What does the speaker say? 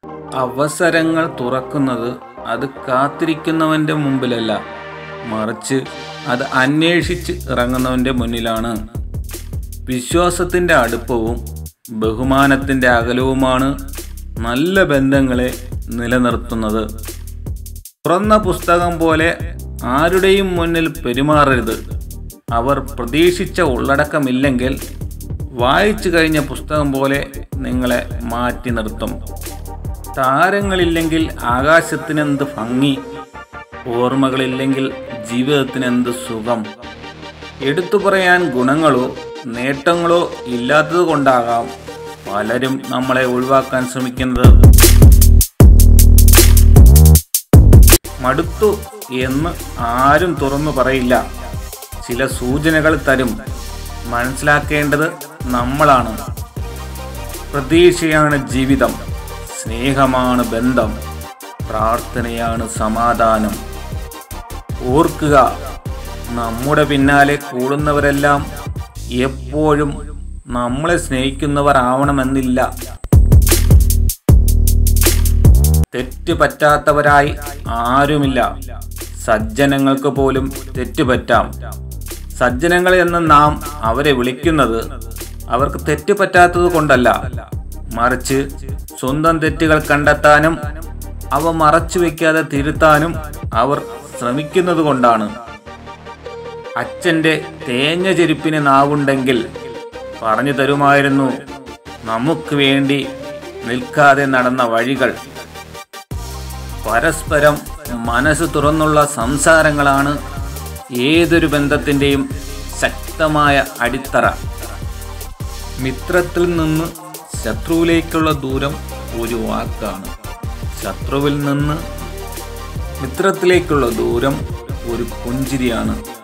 അവസരങ്ങൾ തുറക്കുന്നത് അത് കാത്തിരിക്കുന്നവൻ്റെ മുമ്പിലല്ല, മറിച്ച് അത് അന്വേഷിച്ച് ഇറങ്ങുന്നവൻ്റെ മുന്നിലാണ്. വിശ്വാസത്തിൻ്റെ അടുപ്പവും ബഹുമാനത്തിൻ്റെ അകലവുമാണ് നല്ല ബന്ധങ്ങളെ നിലനിർത്തുന്നത്. തുറന്ന പുസ്തകം പോലെ ആരുടെയും മുന്നിൽ പെരുമാറരുത്. അവർ പ്രതീക്ഷിച്ച ഉള്ളടക്കമില്ലെങ്കിൽ വായിച്ചു കഴിഞ്ഞ പുസ്തകം പോലെ നിങ്ങളെ മാറ്റി നിർത്തും. താരങ്ങളില്ലെങ്കിൽ ആകാശത്തിനെന്ത് ഭംഗി, ഓർമ്മകളില്ലെങ്കിൽ ജീവിതത്തിനെന്ത് സുഖം. എടുത്തു പറയാൻ ഗുണങ്ങളോ നേട്ടങ്ങളോ ഇല്ലാത്തത് കൊണ്ടാകാം പലരും നമ്മളെ ഒഴിവാക്കാൻ ശ്രമിക്കുന്നത്. മടുത്തു എന്ന് ആരും തുറന്നു പറയില്ല. ചില സൂചനകൾ തരും. മനസ്സിലാക്കേണ്ടത് നമ്മളാണ്. പ്രതീക്ഷയാണ് ജീവിതം, സ്നേഹമാണ് ബന്ധം, പ്രാർത്ഥനയാണ് സമാധാനം. ഓർക്കുക, നമ്മുടെ പിന്നാലെ കൂടുന്നവരെല്ലാം എപ്പോഴും നമ്മളെ സ്നേഹിക്കുന്നവർ ആവണമെന്നില്ല. തെറ്റ് പറ്റാത്തവരായി ആരുമില്ല. സജ്ജനങ്ങൾക്ക് പോലും തെറ്റുപറ്റാം. സജ്ജനങ്ങൾ എന്ന് നാം അവരെ വിളിക്കുന്നത് അവർക്ക് തെറ്റ് പറ്റാത്തത് കൊണ്ടല്ല, മറിച്ച് സ്വന്തം തെറ്റുകൾ കണ്ടെത്താനും അവ മറച്ചു വയ്ക്കാതെ തിരുത്താനും അവർ ശ്രമിക്കുന്നത് കൊണ്ടാണ്. അച്ഛൻ്റെ തേഞ്ഞ ചെരുപ്പിന് നാവുണ്ടെങ്കിൽ പറഞ്ഞു തരുമായിരുന്നു നമുക്ക് വേണ്ടി നിൽക്കാതെ നടന്ന വഴികൾ. പരസ്പരം മനസ്സ് തുറന്നുള്ള സംസാരങ്ങളാണ് ഏതൊരു ബന്ധത്തിൻ്റെയും ശക്തമായ അടിത്തറ. മിത്രത്തിൽ നിന്ന് ശത്രുവിലേക്കുള്ള ദൂരം ഒരു വാക്കാണ്. ശത്രുവിൽ നിന്ന് മിത്രത്തിലേക്കുള്ള ദൂരം ഒരു പുഞ്ചിരിയാണ്.